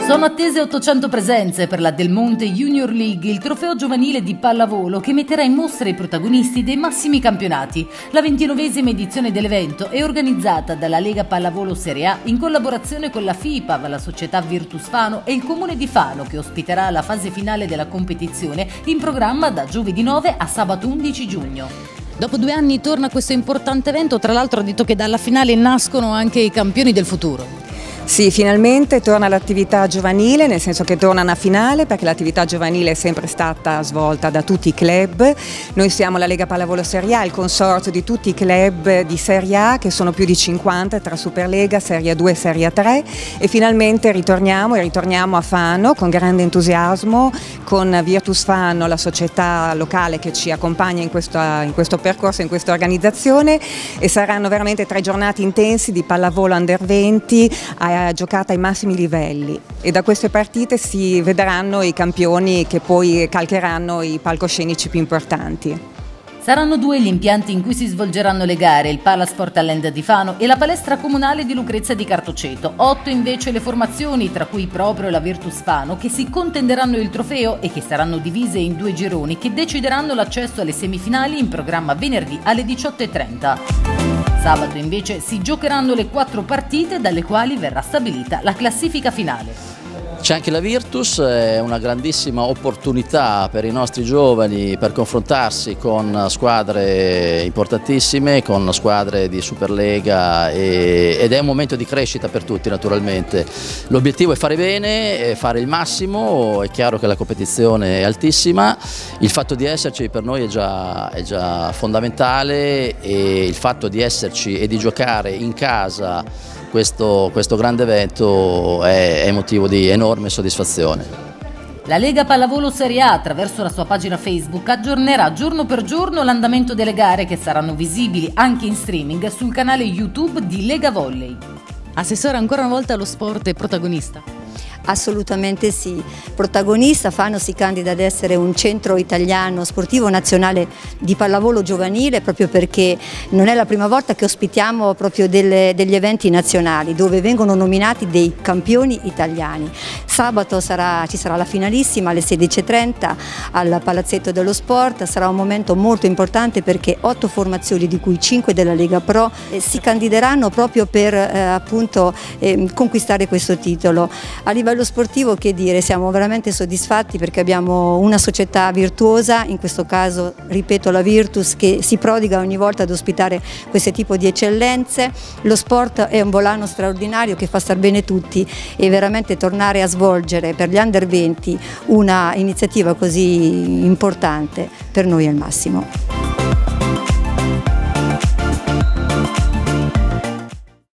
Sono attese 800 presenze per la Del Monte Junior League, il trofeo giovanile di pallavolo che metterà in mostra i protagonisti dei massimi campionati. La 29esima edizione dell'evento è organizzata dalla Lega Pallavolo Serie A in collaborazione con la FIPAV, la società Virtus Fano e il Comune di Fano, che ospiterà la fase finale della competizione in programma da giovedì 9 a sabato 11 giugno. Dopo 2 anni torna questo importante evento, tra l'altro ha detto che dalla finale nascono anche i campioni del futuro. Sì, finalmente torna l'attività giovanile, nel senso che torna una finale, perché l'attività giovanile è sempre stata svolta da tutti i club. Noi siamo la Lega Pallavolo Serie A, il consorzio di tutti i club di Serie A, che sono più di 50 tra Superlega, Serie 2 e Serie 3, e finalmente ritorniamo a Fano con grande entusiasmo, con Virtus Fano, la società locale che ci accompagna in questo percorso, in questa organizzazione, e saranno veramente 3 giornate intensi di pallavolo under 20, giocata ai massimi livelli, e da queste partite si vedranno i campioni che poi calcheranno i palcoscenici più importanti. Saranno 2 gli impianti in cui si svolgeranno le gare, il Palasport Talent di Fano e la palestra comunale di Lucrezia di Cartoceto. 8 invece le formazioni, tra cui proprio la Virtus Fano, che si contenderanno il trofeo e che saranno divise in 2 gironi che decideranno l'accesso alle semifinali in programma venerdì alle 18:30. Sabato invece si giocheranno le 4 partite dalle quali verrà stabilita la classifica finale. C'è anche la Virtus, è una grandissima opportunità per i nostri giovani per confrontarsi con squadre importantissime, con squadre di Superlega, ed è un momento di crescita per tutti naturalmente. L'obiettivo è fare bene, fare il massimo, è chiaro che la competizione è altissima, il fatto di esserci per noi è già fondamentale, e il fatto di esserci e di giocare in casa questo grande evento è motivo di enorme soddisfazione. La Lega Pallavolo Serie A, attraverso la sua pagina Facebook, aggiornerà giorno per giorno l'andamento delle gare, che saranno visibili anche in streaming sul canale YouTube di Lega Volley. Assessore, ancora una volta lo sport è protagonista? Assolutamente sì, protagonista. Fano si candida ad essere un centro italiano sportivo nazionale di pallavolo giovanile, proprio perché non è la prima volta che ospitiamo proprio degli eventi nazionali dove vengono nominati dei campioni italiani. Sabato ci sarà la finalissima alle 16:30 al Palazzetto dello Sport. Sarà un momento molto importante perché 8 formazioni, di cui 5 della Lega Pro, si candideranno proprio per appunto conquistare questo titolo. A livello sportivo, che dire, siamo veramente soddisfatti perché abbiamo una società virtuosa, in questo caso ripeto la Virtus, che si prodiga ogni volta ad ospitare questo tipo di eccellenze. Lo sport è un volano straordinario che fa star bene tutti, e veramente tornare a svolgere per gli under 20 una iniziativa così importante per noi è il massimo.